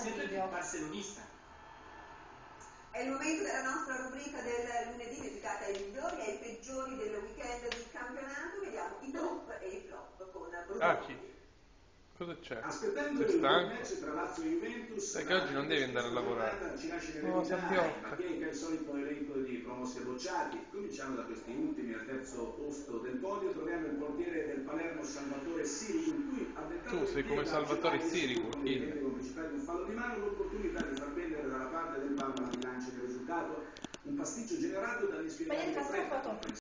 fastidio. Barcelonista. È il momento della nostra rubrica del lunedì dedicata ai migliori e ai peggiori del weekend di campionato. Vediamo i top e i flop con Bruno. Chi? Cosa c'è? Aspettando Sei il stanco? match tra Lazio e Juventus, Sai che oggi non devi andare a lavorare. ci lascia No, Sabbiocca. ma che è il solito elenco di promossi e bocciati. Cominciamo da questi ultimi. Al terzo posto del podio troviamo il portiere del Palermo Salvatore Sirigu, in cui Tu sei come Salvatore Sirigu, con l'evidente complicità di un fallo di mano, l'opportunità di far pendere dalla parte del Parma la bilancia del risultato. Un pasticcio generato dagli sfidati